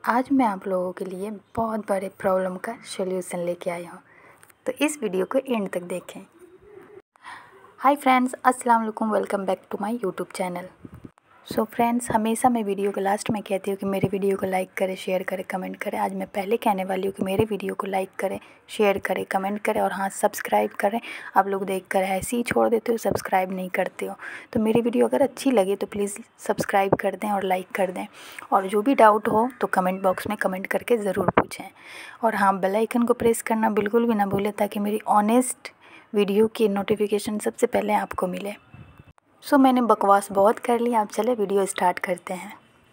आज मैं आप लोगों के लिए बहुत बड़े प्रॉब्लम का सॉल्यूशन लेके आई हूँ, तो इस वीडियो को एंड तक देखें। हाय फ्रेंड्स, अस्सलाम वालेकुम, welcome back to my YouTube channel. So friends, हमेशा मैं वीडियो के लास्ट में कहती हूँ कि मेरे वीडियो को लाइक करें, शेयर करें, कमेंट करें। आज मैं पहले कहने वाली हूँ कि मेरे वीडियो को लाइक करें, शेयर करें, कमेंट करें और हाँ, सब्सक्राइब करें। आप लोग देखकर ऐसे ही छोड़ देते हो, सब्सक्राइब नहीं करते हो। तो मेरी वीडियो अगर अच्छी लगे तो प्लीज़ सब्सक्राइब कर दें और लाइक कर दें। और जो भी डाउट हो तो कमेंट बॉक्स में कमेंट करके ज़रूर पूछें। और हाँ, बेल आइकन को प्रेस करना बिल्कुल भी ना भूलें, ताकि मेरी ऑनेस्ट वीडियो की नोटिफिकेशन सबसे पहले आपको मिले। सो मैंने बकवास बहुत कर ली, आप चले वीडियो स्टार्ट करते हैं।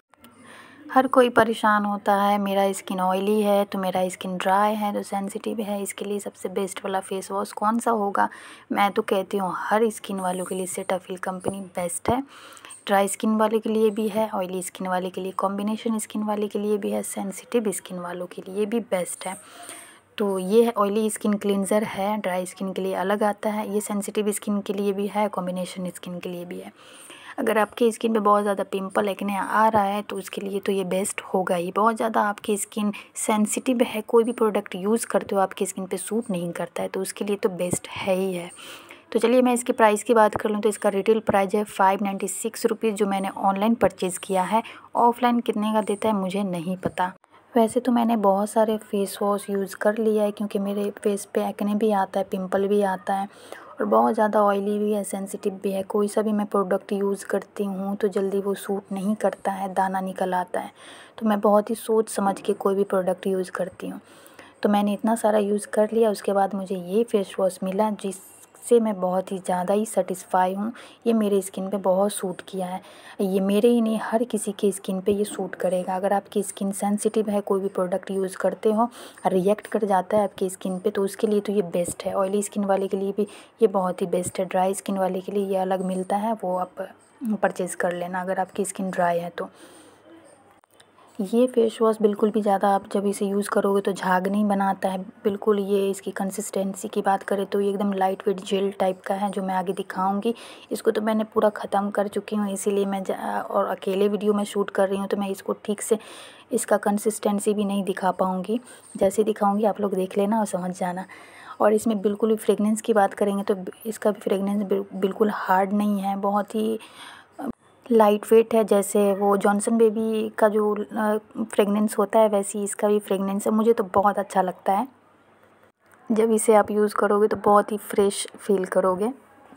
हर कोई परेशान होता है, मेरा स्किन ऑयली है तो मेरा स्किन ड्राई है तो सेंसिटिव है, इसके लिए सबसे बेस्ट वाला फेस वॉश कौन सा होगा। मैं तो कहती हूँ हर स्किन वालों के लिए सेटाफिल कंपनी बेस्ट है। ड्राई स्किन वाले के लिए भी है, ऑयली स्किन वाले के लिए, कॉम्बिनेशन स्किन वाले के लिए भी है, सेंसिटिव स्किन वालों के लिए भी बेस्ट है। तो ये है ऑयली स्किन क्लींजर है, ड्राई स्किन के लिए अलग आता है। ये सेंसिटिव स्किन के लिए भी है, कॉम्बिनेशन स्किन के लिए भी है। अगर आपकी स्किन पे बहुत ज़्यादा पिंपल एक्ने आ रहा है तो उसके लिए तो ये बेस्ट होगा ही। बहुत ज़्यादा आपकी स्किन सेंसिटिव है, कोई भी प्रोडक्ट यूज़ करते हो आपकी स्किन पे सूट नहीं करता है, तो उसके लिए तो बेस्ट है ही है। तो चलिए मैं इसके प्राइस की बात कर लूँ तो इसका रिटेल प्राइस है 596 रुपीज़, जो मैंने ऑनलाइन परचेज़ किया है। ऑफलाइन कितने का देता है मुझे नहीं पता। वैसे तो मैंने बहुत सारे फेस वॉश यूज़ कर लिया है, क्योंकि मेरे फेस पे एक्ने भी आता है, पिंपल भी आता है और बहुत ज़्यादा ऑयली भी है, सेंसिटिव भी है। कोई सा भी मैं प्रोडक्ट यूज़ करती हूँ तो जल्दी वो सूट नहीं करता है, दाना निकल आता है। तो मैं बहुत ही सोच समझ के कोई भी प्रोडक्ट यूज़ करती हूँ। तो मैंने इतना सारा यूज़ कर लिया, उसके बाद मुझे ये फेस वॉश मिला जिससे मैं बहुत ही ज़्यादा ही सेटिस्फाई हूँ। ये मेरे स्किन पे बहुत सूट किया है। ये मेरे ही नहीं, हर किसी की स्किन पे ये सूट करेगा। अगर आपकी स्किन सेंसिटिव है, कोई भी प्रोडक्ट यूज़ करते हो, रिएक्ट कर जाता है आपकी स्किन पे, तो उसके लिए तो ये बेस्ट है। ऑयली स्किन वाले के लिए भी ये बहुत ही बेस्ट है। ड्राई स्किन वाले के लिए ये अलग मिलता है, वो आप परचेज़ कर लेना अगर आपकी स्किन ड्राई है तो। ये फेस वॉश बिल्कुल भी ज़्यादा आप जब इसे यूज़ करोगे तो झाग नहीं बनाता है बिल्कुल। ये इसकी कंसिस्टेंसी की बात करें तो ये एकदम लाइट वेट जेल टाइप का है, जो मैं आगे दिखाऊंगी। इसको तो मैंने पूरा ख़त्म कर चुकी हूँ, इसीलिए मैं और अकेले वीडियो में शूट कर रही हूँ, तो मैं इसको ठीक से इसका कंसिस्टेंसी भी नहीं दिखा पाऊँगी। जैसे दिखाऊँगी आप लोग देख लेना और समझ जाना। और इसमें बिल्कुल भी फ्रेगनेंस की बात करेंगे तो इसका भी फ्रेगनेंस बिल्कुल हार्ड नहीं है, बहुत ही लाइट वेट है। जैसे वो जॉनसन बेबी का जो फ्रेगनेंस होता है, वैसे ही इसका भी फ्रेगनेंस है। मुझे तो बहुत अच्छा लगता है। जब इसे आप यूज़ करोगे तो बहुत ही फ्रेश फील करोगे।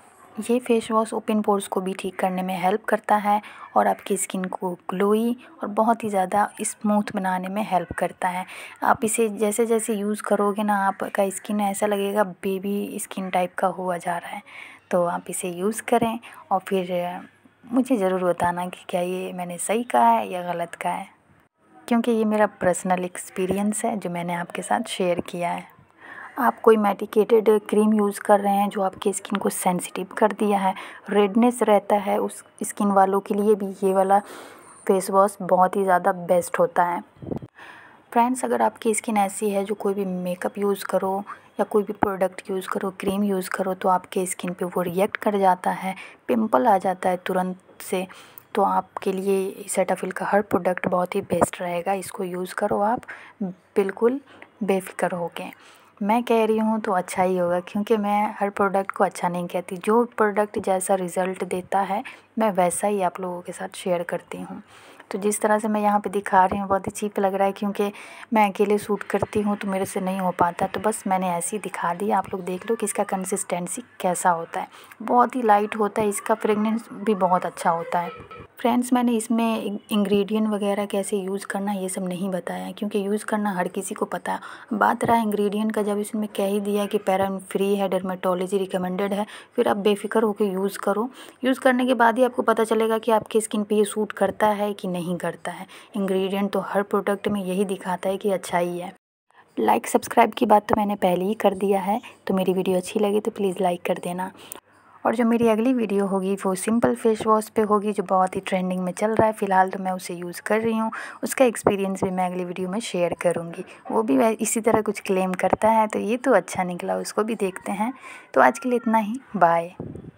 ये फेस वॉश ओपन पोर्स को भी ठीक करने में हेल्प करता है और आपकी स्किन को ग्लोई और बहुत ही ज़्यादा स्मूथ बनाने में हेल्प करता है। आप इसे जैसे जैसे यूज़ करोगे ना, आपका स्किन ऐसा लगेगा बेबी स्किन टाइप का हुआ जा रहा है। तो आप इसे यूज़ करें और फिर मुझे ज़रूर बताना कि क्या ये मैंने सही कहा है या गलत कहा है, क्योंकि ये मेरा पर्सनल एक्सपीरियंस है जो मैंने आपके साथ शेयर किया है। आप कोई मेडिकेटेड क्रीम यूज़ कर रहे हैं जो आपकी स्किन को सेंसिटिव कर दिया है, रेडनेस रहता है, उस स्किन वालों के लिए भी ये वाला फेस वॉश बहुत ही ज़्यादा बेस्ट होता है। फ्रेंड्स, अगर आपकी स्किन ऐसी है जो कोई भी मेकअप यूज़ करो या कोई भी प्रोडक्ट यूज़ करो, क्रीम यूज़ करो, तो आपके स्किन पे वो रिएक्ट कर जाता है, पिंपल आ जाता है तुरंत से, तो आपके लिए सेटाफिल का हर प्रोडक्ट बहुत ही बेस्ट रहेगा। इसको यूज़ करो आप बिल्कुल बेफिक्र होके। मैं कह रही हूँ तो अच्छा ही होगा, क्योंकि मैं हर प्रोडक्ट को अच्छा नहीं कहती। जो प्रोडक्ट जैसा रिज़ल्ट देता है मैं वैसा ही आप लोगों के साथ शेयर करती हूँ। तो जिस तरह से मैं यहाँ पे दिखा रही हूँ बहुत ही चीप लग रहा है, क्योंकि मैं अकेले शूट करती हूँ तो मेरे से नहीं हो पाता, तो बस मैंने ऐसे ही दिखा दिया। आप लोग देख लो कि इसका कंसिस्टेंसी कैसा होता है। बहुत ही लाइट होता है, इसका फ्रेगनेंस भी बहुत अच्छा होता है। फ्रेंड्स, मैंने इसमें इंग्रेडिएंट वगैरह कैसे यूज़ करना ये सब नहीं बताया, क्योंकि यूज़ करना हर किसी को पता है। बात रहा इंग्रेडिएंट का, जब इसमें कह ही दिया कि पैराबेन फ्री है, डर्मेटोलॉजी रिकमेंडेड है, फिर आप बेफिक्र होकर यूज़ करो। यूज़ करने के बाद ही आपको पता चलेगा कि आपकी स्किन पे ये सूट करता है कि नहीं करता है। इंग्रेडिएंट तो हर प्रोडक्ट में यही दिखाता है कि अच्छा ही है। लाइक सब्सक्राइब की बात तो मैंने पहले ही कर दिया है, तो मेरी वीडियो अच्छी लगी तो प्लीज़ लाइक कर देना। और जो मेरी अगली वीडियो होगी वो सिंपल फेस वॉश पे होगी, जो बहुत ही ट्रेंडिंग में चल रहा है फ़िलहाल, तो मैं उसे यूज़ कर रही हूँ। उसका एक्सपीरियंस भी मैं अगली वीडियो में शेयर करूँगी। वो भी इसी तरह कुछ क्लेम करता है, तो ये तो अच्छा निकला, उसको भी देखते हैं। तो आज के लिए इतना ही, बाय।